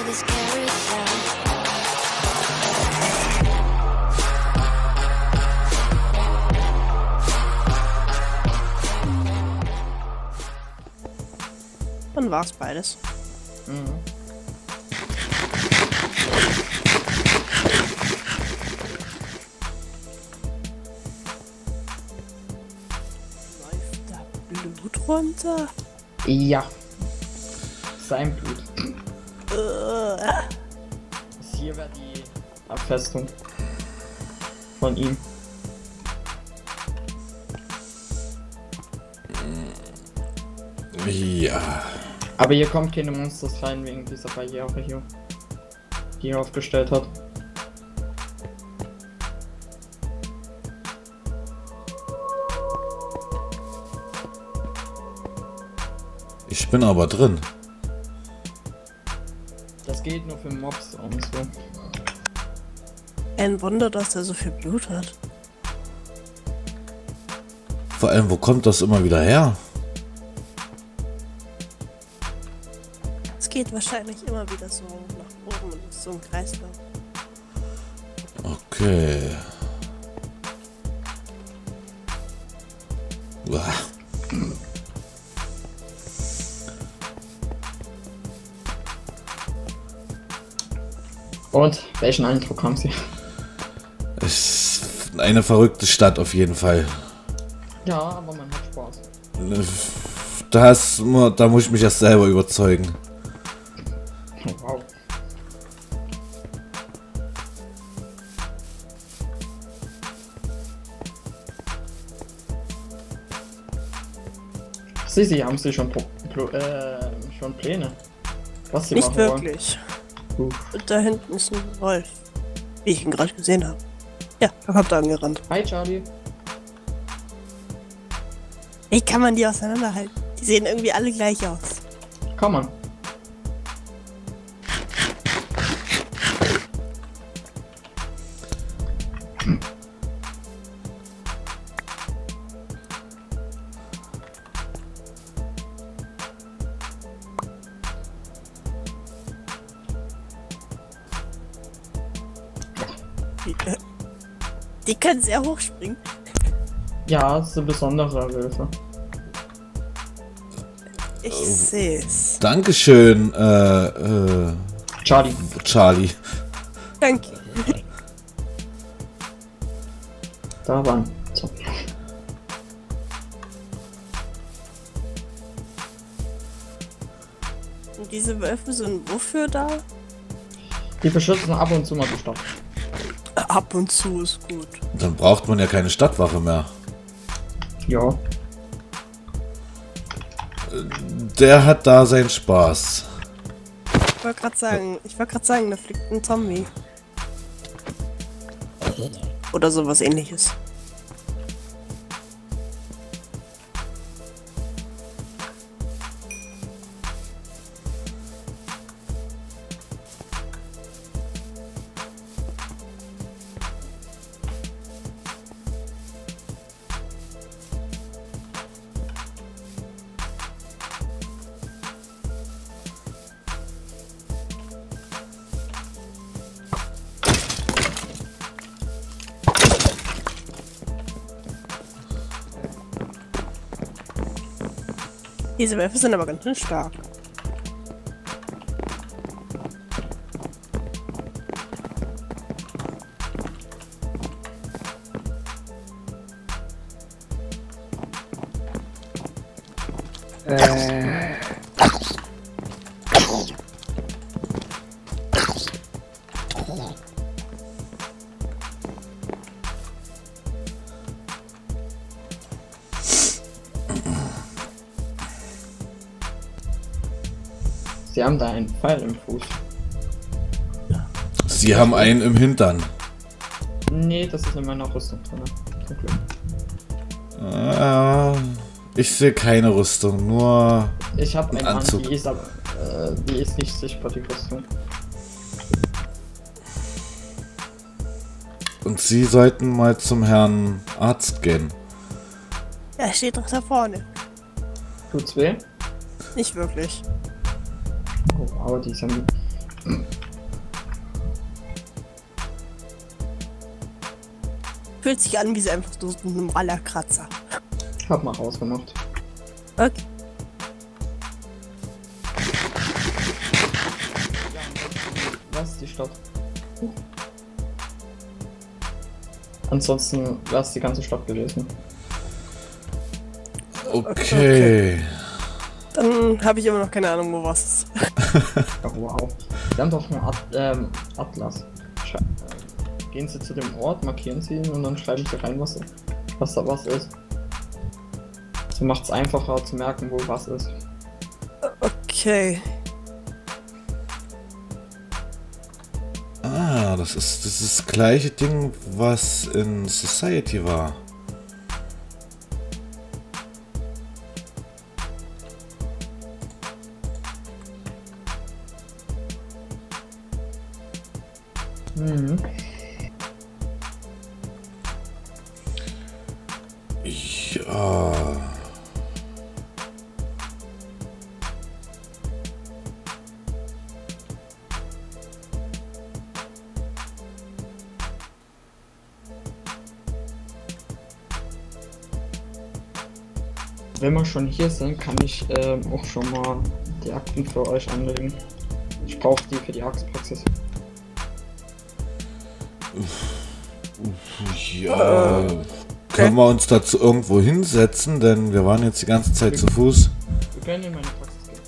this carousel. Dann war's beides. Mhm. Läuft da Blut runter? Ja. Sein Blut. Hier wäre die Abfestung von ihm. Ja. Aber hier kommt keine Monsters rein wegen dieser Barriere hier, die er aufgestellt hat. Ich bin aber drin. Das geht nur für Mobs und so. Ein Wunder, dass er so viel Blut hat. Vor allem, wo kommt das immer wieder her? Es geht wahrscheinlich immer wieder so nach oben und ist so ein Kreislauf. Okay. Uah. Und welchen Eindruck haben Sie? Es ist eine verrückte Stadt auf jeden Fall. Ja, aber man hat Spaß. Da muss ich mich erst selber überzeugen. Oh, wow. Sie haben Sie schon Pläne? Was Sie Nicht machen wollen? wirklich. Uff. Und da hinten ist ein Wolf. Wie ich ihn gerade gesehen habe. Ja, da kommt er angerannt. Hi Charlie. Wie kann man die auseinanderhalten? Die sehen irgendwie alle gleich aus. Komm on. Die können sehr hoch springen. Ja, es ist ein besonderer Wölfe. Ich seh's. Dankeschön, Charlie. Charlie. Danke. Da waren. So. Und diese Wölfe sind wofür da? Die beschützen ab und zu mal die Stadt. Ab und zu ist gut. Dann braucht man ja keine Stadtwache mehr. Ja. Der hat da seinen Spaß. Ich wollte gerade sagen, da fliegt ein Zombie. Oder sowas ähnliches. Diese Wölfe sind aber ganz schön stark. Sie haben da einen Pfeil im Fuß. Sie haben einen im Hintern. Nee, das ist in meiner Rüstung drin. Zum Glück. Ich sehe keine Rüstung, nur Ich habe einen Anzug. Die ist aber die ist nicht sichtbar, die Rüstung. Und Sie sollten mal zum Herrn Arzt gehen. Er steht doch da vorne. Tut's weh? Nicht wirklich. Oh wow, die sind Fühlt sich an wie so einfach so ein normaler Kratzer. Hab mal rausgemacht. Okay. Was ist die Stadt? Ansonsten wäre es die ganze Stadt gewesen. Okay. Dann habe ich immer noch keine Ahnung, wo was ist. Oh, wow. Wir haben doch einen Atlas. Gehen Sie zu dem Ort, markieren Sie ihn und dann schreiben Sie rein, was da was ist. So macht es einfacher zu merken, wo was ist. Okay. Ah, das ist das gleiche Ding, was in Society war. Mhm. Ja. Wenn wir schon hier sind, kann ich auch schon mal die Akten für euch anlegen. Ich brauche die für die Arztpraxis. Ja. Können wir uns dazu irgendwo hinsetzen, denn wir waren jetzt die ganze Zeit zu Fuß. Wir können in meine Praxis gehen.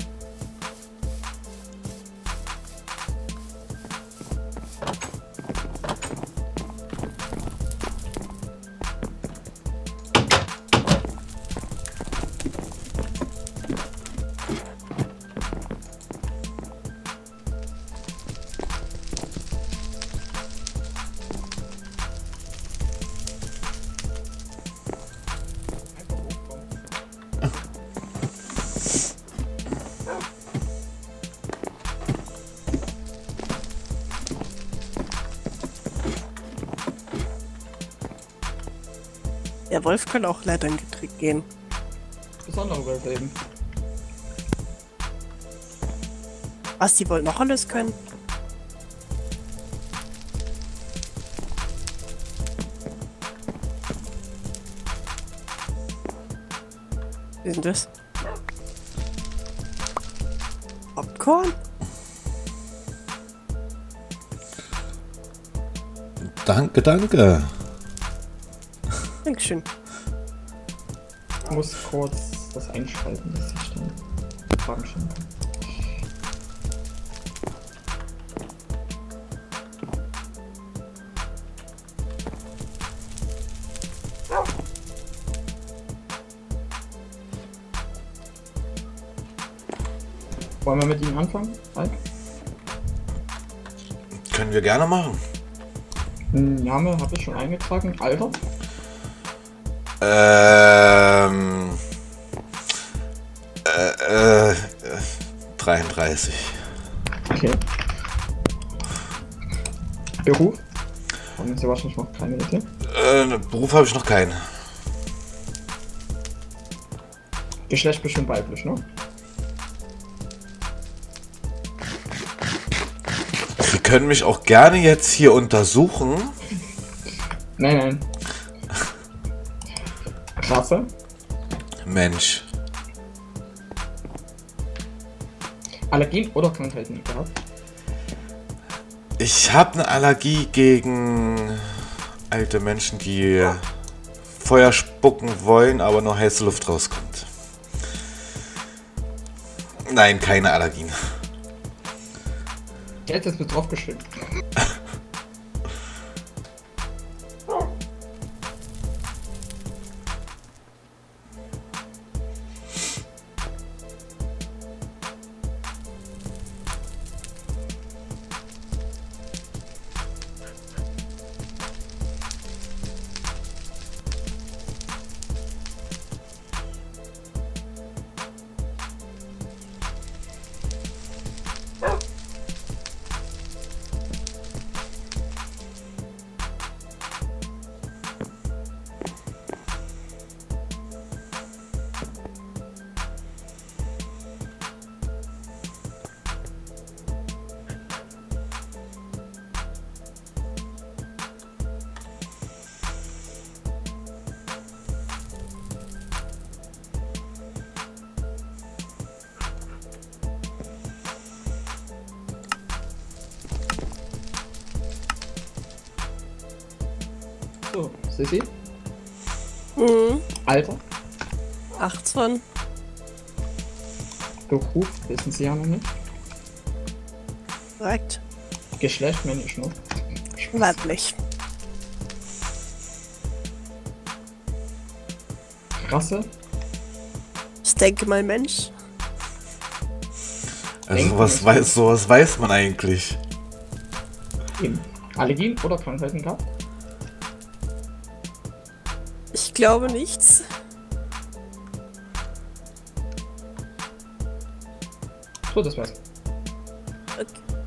Der Wolf kann auch Leitern gehen. Besondere Wölfe eben. Was die wohl noch alles können? Wie sind das? Popcorn? Danke, danke. Dankeschön. Ich muss kurz das einschalten, dass ich dann Fragen stellen kann. Wollen wir mit ihm anfangen, Mike? Können wir gerne machen. Name habe ich schon eingetragen. Alter? 33. Okay. Beruf? Haben Sie wahrscheinlich noch keine Idee? Beruf habe ich noch keinen. Geschlecht bestimmt weiblich, ne? Sie können mich auch gerne jetzt hier untersuchen. Nein, nein. Rasse? Mensch. Allergien oder Krankheiten gehabt? Ich habe eine Allergie gegen alte Menschen, die Feuer spucken wollen, aber nur heiße Luft rauskommt. Nein, keine Allergien. Der hat jetzt mit draufgeschrieben. So, Sissi? Mhm. Alter? 18. Beruf? Wissen Sie ja noch nicht. Korrekt. Geschlecht, männlich, ne? Weiblich. Rasse? Ich denke mal Mensch. Also sowas weiß man eigentlich. Eben. Allergien oder Krankheiten gehabt? Ich glaube nichts. So, das war's. Okay.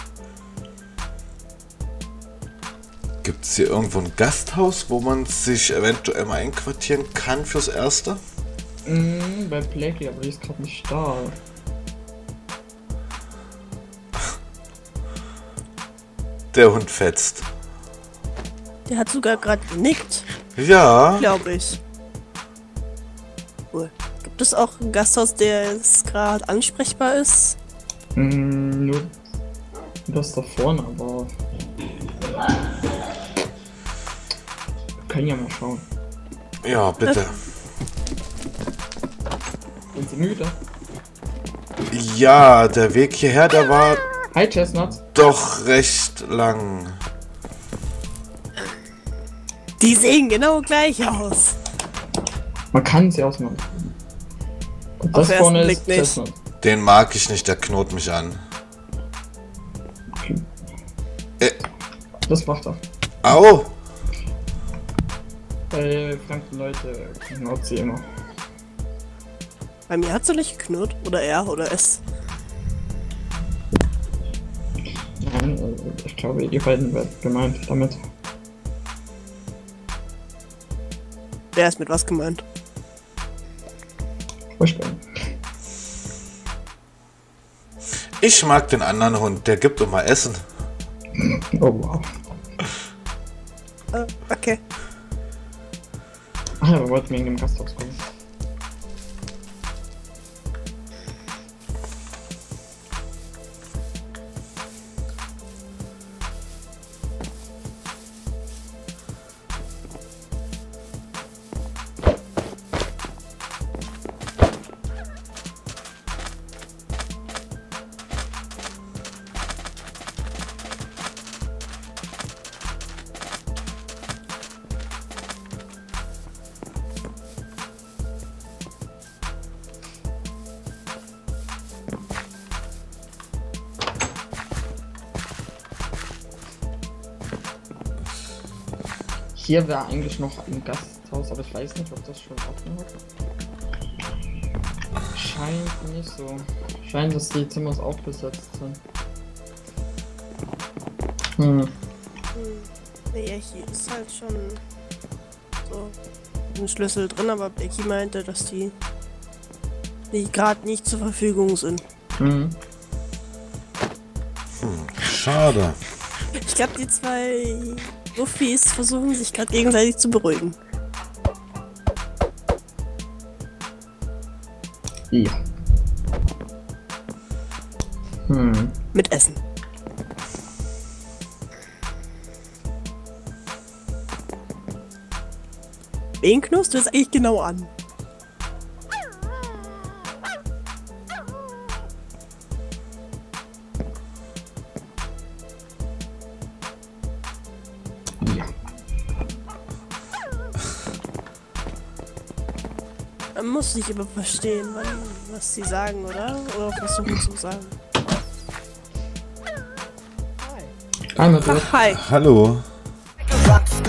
Gibt es hier irgendwo ein Gasthaus, wo man sich eventuell mal einquartieren kann fürs Erste? Bei Blackie, aber die ist gerade nicht da. Der Hund fetzt. Der hat sogar gerade genickt, Ja, glaube ich. Cool. Gibt es auch ein Gasthaus, der jetzt gerade ansprechbar ist? Nur das da vorne, aber... Wir können ja mal schauen. ja, bitte. Sind Sie müde? Ja, der Weg hierher, der war Hi, Chestnut. doch recht lang. Die sehen genau gleich aus. Man kann sie ausmachen. Und Auf das den vorne ersten ist Blick nicht. Chestnut. Den mag ich nicht, der knurrt mich an. Das macht er. Au! Bei fremden Leute knurrt sie immer. Bei mir hat sie nicht geknurrt. Oder er oder es. Nein, ich glaube, die beiden werden gemeint damit. Wer ist mit was gemeint? Furchtbar. Ich mag den anderen Hund, der gibt immer Essen. Oh wow. Okay. Ach ja, wir wollten wegen dem Gasthaus kommen. Hier wäre eigentlich noch ein Gasthaus, aber ich weiß nicht, ob das schon offen hat. Scheint nicht so. Scheint, dass die Zimmer auch besetzt sind. Nee, hier ist halt schon so ein Schlüssel drin, aber Becky meinte, dass die gerade nicht zur Verfügung sind. Schade. Ich glaube, die zwei Wuffis versuchen sich gerade gegenseitig zu beruhigen. Ja. Mit Essen. Wen knurrst du jetzt eigentlich genau an? Ja. Man muss sich immer verstehen, was sie sagen, oder? Oder versuchen zu sagen. Einmal durch. Ach, hi. Hallo. Rockstar.